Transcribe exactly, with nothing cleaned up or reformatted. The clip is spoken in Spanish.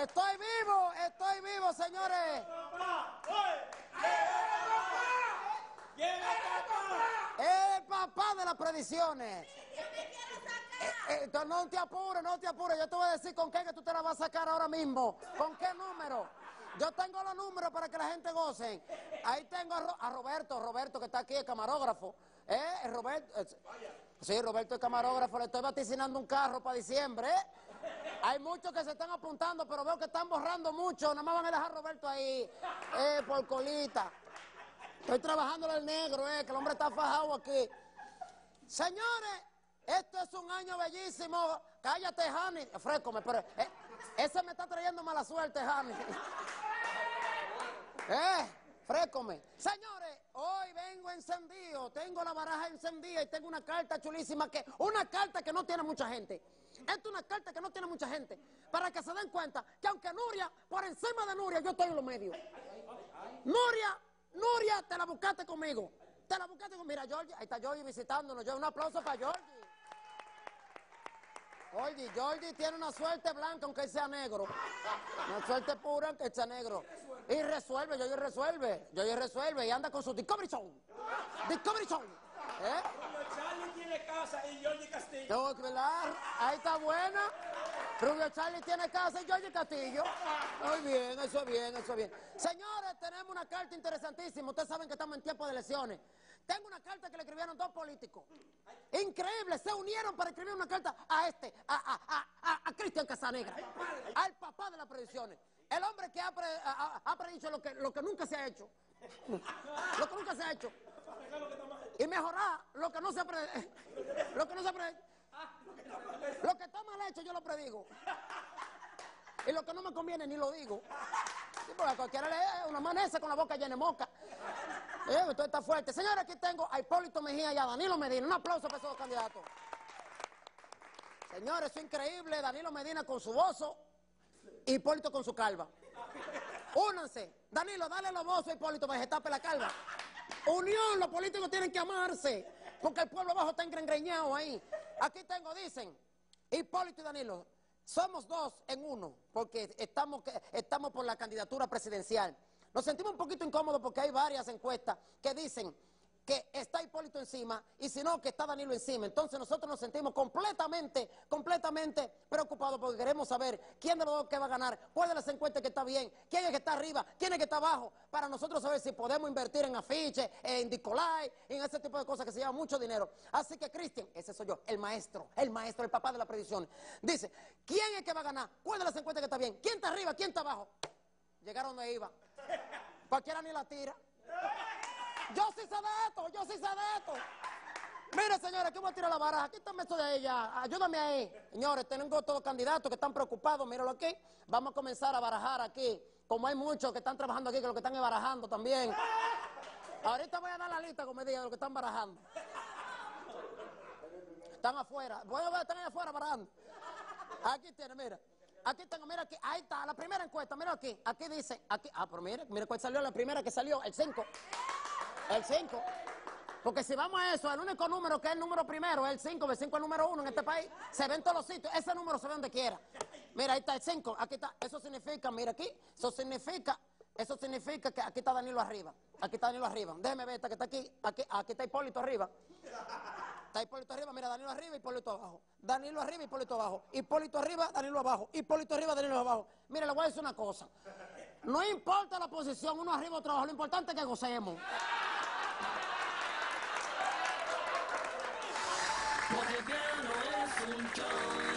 Estoy vivo, estoy vivo, señores. El papá de las predicciones. Eh, eh, no te apures, no te apures. Yo te voy a decir con qué que tú te la vas a sacar ahora mismo. ¿Con qué número? Yo tengo los números para que la gente goce. Ahí tengo a, Ro a Roberto, Roberto que está aquí, el camarógrafo. ¿Eh? Roberto, eh, sí, Roberto el camarógrafo. Le estoy vaticinando un carro para diciembre. ¿Eh? Hay muchos que se están apuntando, pero veo que están borrando mucho. Nada más van a dejar a Roberto ahí, eh, por colita. Estoy trabajándole el negro, eh, que el hombre está fajado aquí. Señores, esto es un año bellísimo. Cállate, Jani. Frécome, pero eh, ese me está trayendo mala suerte, Jani. Eh, frécome. Señores, hoy vengo encendido. Tengo la baraja encendida y tengo una carta chulísima que, una carta que no tiene mucha gente. Esta es una carta que no tiene mucha gente. Para que se den cuenta que aunque Nuria, por encima de Nuria, yo estoy en los medios. Nuria, Nuria, te la buscaste conmigo. Te la buscaste conmigo. Mira, Georgie, ahí está Georgie visitándonos. Yo un aplauso para Georgie. Oye, Georgie tiene una suerte blanca aunque él sea negro. Una suerte pura aunque él sea negro. Y resuelve, Georgie resuelve. Georgie resuelve y anda con su Discovery Show. Discovery Show. ¿Eh? Rubio Charlie tiene casa y Georgie Castillo. No, ¿verdad? Ahí está buena. Rubio Charlie tiene casa y Georgie Castillo. Muy bien, eso es bien, eso es bien. Señores, tenemos una carta interesantísima. Ustedes saben que estamos en tiempo de elecciones. Tengo una carta que le escribieron dos políticos. Increíble, se unieron para escribir una carta a este, a, a, a, a, a Cristian Casanegra, al papá de las predicciones. El hombre que ha, pre, ha, ha predicho lo que, lo que nunca se ha hecho. Lo que nunca se ha hecho. Y mejorar lo que no se ha pre, lo que no se ha pre, lo que está mal hecho yo lo predigo. Y lo que no me conviene ni lo digo. Sí, porque a cualquiera le una amanece con la boca llena de mosca. Eh, esto está fuerte. Señores, aquí tengo a Hipólito Mejía y a Danilo Medina. Un aplauso para esos dos candidatos. Señores, eso es increíble. Danilo Medina con su bozo, Hipólito con su calva. Únanse. Danilo, dale los bozos a Hipólito para que se tape la calva. Unión, los políticos tienen que amarse, porque el pueblo abajo está engreñado ahí. Aquí tengo, dicen, Hipólito y Danilo, somos dos en uno, porque estamos, estamos por la candidatura presidencial. Nos sentimos un poquito incómodos porque hay varias encuestas que dicen que está Hipólito encima y si no, que está Danilo encima. Entonces nosotros nos sentimos completamente, completamente preocupados porque queremos saber quién de los dos que va a ganar, cuál de las encuestas que está bien, quién es que está arriba, quién es que está abajo, para nosotros saber si podemos invertir en afiches, en Nicolai, en ese tipo de cosas que se llevan mucho dinero. Así que Cristian, ese soy yo, el maestro, el maestro, el papá de la predicción, dice, ¿quién es que va a ganar? ¿Cuál de las encuestas que está bien? ¿Quién está arriba? ¿Quién está abajo? Llegaron donde iba. Cualquiera ni la tira. Yo sí sé de esto, yo sí sé de esto. Mire, señores, que voy a tirar la baraja. Quítame eso de ella, ayúdame ahí. Señores, tengo todos candidatos que están preocupados, míralo aquí. Vamos a comenzar a barajar aquí. Como hay muchos que están trabajando aquí, que lo que están es barajando también. Ahorita voy a dar la lista, como me diga, de los que están barajando. Están afuera, voy a ver, están ahí afuera barajando. Aquí tiene, mira. Aquí tengo, mira aquí, ahí está, la primera encuesta, mira aquí. Aquí dice, aquí, ah, pero mire, mire cuál salió, la primera que salió, el cinco. El cinco. Porque si vamos a eso, el único número que es el número primero es el cinco, el cinco es el número uno en este país. Se ve en todos los sitios, ese número se ve donde quiera. Mira, ahí está el cinco, aquí está. Eso significa, mira aquí, eso significa, eso significa que aquí está Danilo arriba. Aquí está Danilo arriba. Déjeme ver esta que está aquí, aquí, aquí está Hipólito arriba. Está Hipólito arriba, mira, Danilo arriba, Hipólito abajo. Danilo arriba, Hipólito abajo. Hipólito arriba, Danilo abajo. Hipólito arriba, Danilo abajo. Mire, le voy a decir una cosa. No importa la posición, uno arriba, otro abajo. Lo importante es que gocemos. Porque ya no es un show.